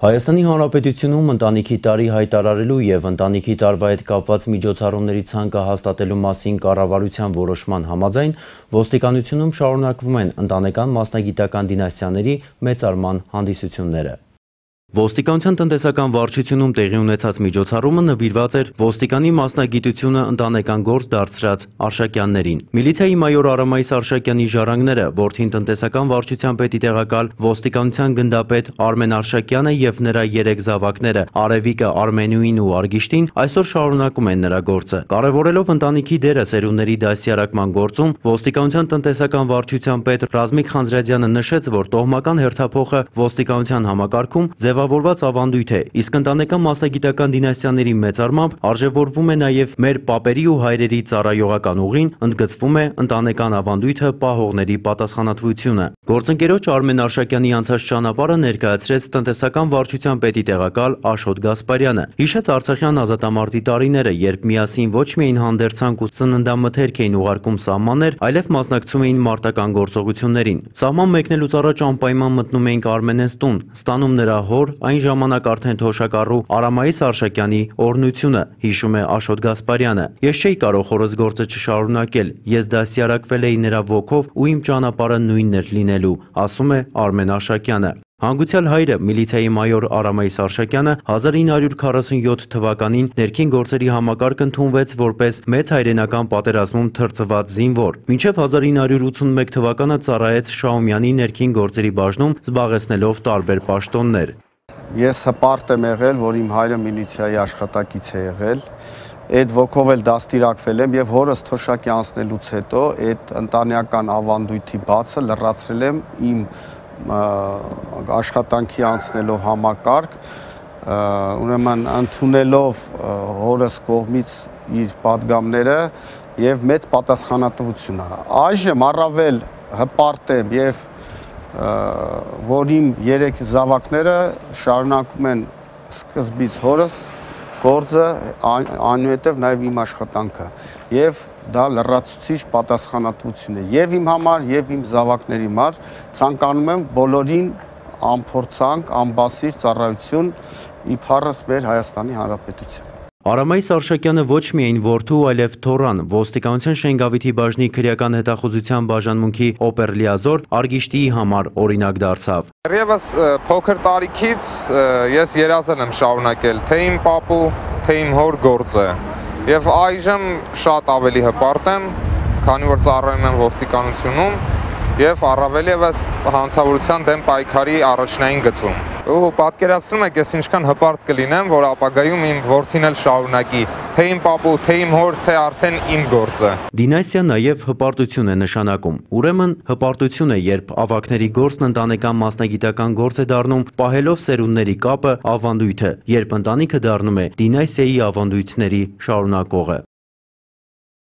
Հայաստանի Հանրապետությունում ընտանիքի տարի հայտարարելու և ընտանիքի տարվա հետ կապված միջոցառումների ցանկը հաստատելու մասին կառավարության որոշման համաձայն ոստիկանությունում շարունակվում են ընտանեկան մասնագիտական դինաստիաների մեծարման հանդիսությունները։ Ոստիկանության տնտեսական վարչությունում տեղի ունեցած միջոցառումը նվիրված էր ոստիկանի մասնագիտությունը ընտանեկան գործ դարձրած Արշակյաններին։ Միլիցիայի մայոր Արամայիս Արշակյանի ժառանգները, որդին տնտեսական վարչության պետի տեղակալ ոստիկանության գնդապետ Արմեն Արշակյանը և նրա 3 զավակները Արևիկը, Արմենուին ու Արգիշտին այսօր շարունակում են նրա գործը։ Կարևորելով ընտանիքի դերը սերունդների դաստիարակման գործում, ոստիկանության տնտեսական վարչության պետ Ռազմիկ Խանձրադյանը նշեց, որ տոհմական հերթափոխը ոստիկանության համակարգում ձևավորված ավանդույթ է, իսկ ընտանեկան մասնագիտական դինաստիաների մեծարմամբ արժևորվում է նաև մեր պապերի ու հայրերի ծառայողական ուղին, ընդգծվում է ընտանեկան ավանդույթը պահողների պատասխանատվությունը։ Գործընկերոջ Արմեն Արշակյանի անցած ճանապարհը ներկայացրեց տնտեսական վարչության պետի տեղակալ Աշոտ Գասպարյանը։ Հիշեց Արցախյան ազատամարտի տարիները, երբ միասին ոչ միայն հանդերձանք ու ծննդամթերք էին ուղարկում սահմաններ, այլև մասնակցում էին մարտական գործողություններին։ Սահման մեկնելուց առաջ անպայման մտնում էինք Արմենենց տուն, ստանում նրա հոր, այն ժամանակ արդեն թոշակառու Արամայիս Արշակյանի օրհնությունը, հիշում է Աշոտ Գասպարյանը։ Ես չէի կարող հորս գործը չշարունակել, ես դաստիարակվել էի նրա ոգով ու իմ ճանապարհը նույնն էր լինելու, ասում է Արմեն Արշակյանը։ Հանգուցյալ հայրը միլիցիայի մայոր Արամայիս Արշակյանը 1947 թվականին ներքին գործերի համակարգ ընդունվեց որպես մեծ հայրենական պատերազմում թրծված զինվոր։ Մինչև 1981 թվականը ծառայեց Շահումյանի ներքին գործերի բաժնում, զբաղեցնելով տարբեր պաշտոններ։ Ես հպարտ եմ եղել, որ իմ հայրը միլիցիայի աշխատակից է եղել, այդ ոգով էլ դաստիարակվել եմ և հորս թոշակի անցնելուց հետո այդ ընտանեկան ավանդույթի բացը լրացրել եմ իմ աշխատանքի անցնելով համակարգ, ուրեմն ընդունելով հորս կողմից իր պատգամները և մեծ պատասխանատվությունը։ Այժմ առավել հպարտ եմ և որ իմ 3 զավակները շարունակում են սկզբից հորս գործը, այնուհետև նաև իմ աշխատանքը և դա լրացուցիչ պատասխանատվություն է և իմ համար, և իմ զավակների համար, ցանկանում եմ բոլորին անփորձանք, անբասիր ծառայություն իբարս մեր Հայաստանի Հանրապետության։ Արամայիս Արշակյանը ոչ միայն որդու, այլև թոռան, ոստիկանության Շենգավիթի բաժնի քրեական հետախուզության բաժանմունքի օպերլիազոր Արգիշտիի համար օրինակ դարձավ։ Դեռևս փոքր տարիքից ես երազել եմ շարունակել թե իմ պապու, թե իմ հոր գործը և այժմ շատ ավելի հպարտ եմ, քանի որ ծառայում եմ ոստիկանությունում և առավել ևս հանցավորության դեմ պայքարի առաջնային գծում։ Ու պատկերացնում եք, ես ինչքան հպարտ կլինեմ, որ ապագայում իմ որդին էլ շարունակի թե իմ պապու, թե իմ հոր, թե արդեն իմ գործը։ Դինաստիա նաև հպարտություն է նշանակում։ Ուրեմն հպարտություն է, երբ ավագների գործն ընտանեկան մասնագիտական գործ է դառնում, պահելով սերունդների կապը, ավանդույթը, երբ ընտանիքը դառնում է դինաստիայի ավանդույթների շարունակողը։